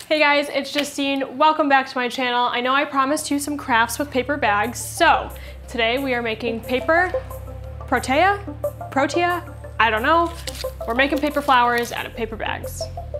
Hey guys, it's Justine. Welcome back to my channel. I know I promised you some crafts with paper bags, so today we are making paper protea? I don't know. We're making paper flowers out of paper bags.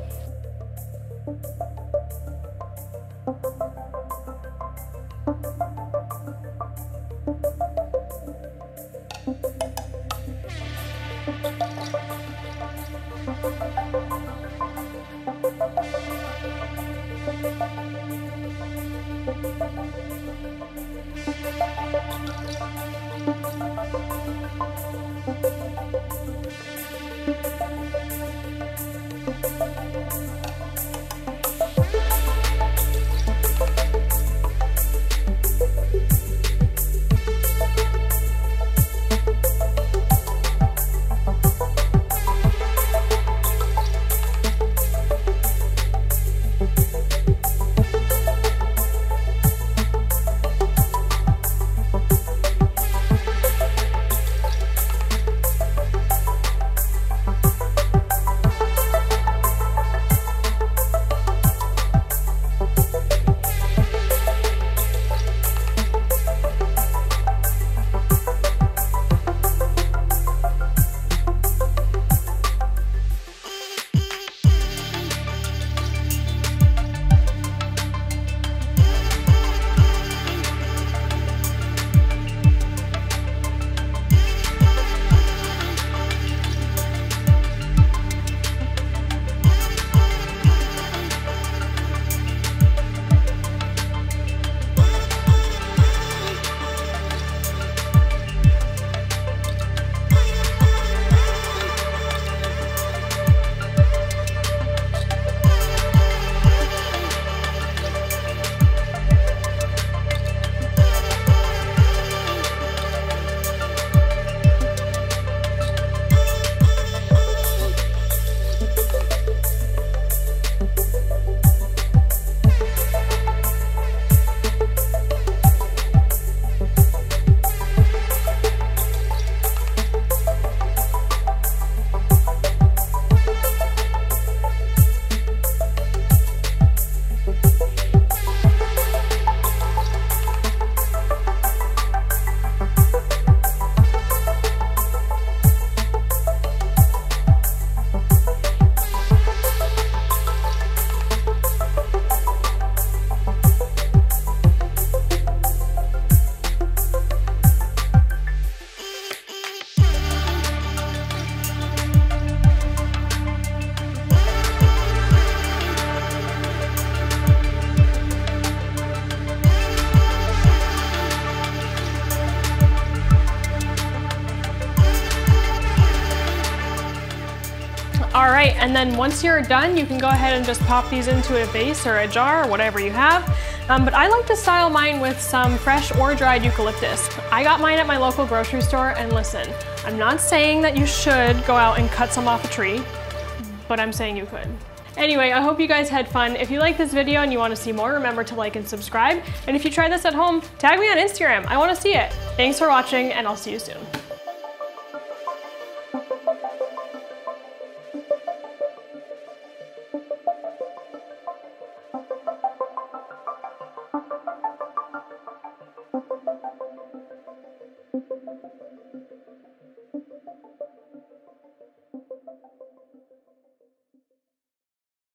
All right, and then once you're done, you can go ahead and just pop these into a vase or a jar or whatever you have. But I like to style mine with some fresh or dried eucalyptus. I got mine at my local grocery store, and listen, I'm not saying that you should go out and cut some off a tree, but I'm saying you could. Anyway, I hope you guys had fun. If you like this video and you want to see more, remember to like and subscribe. And if you try this at home, tag me on Instagram. I want to see it. Thanks for watching, and I'll see you soon.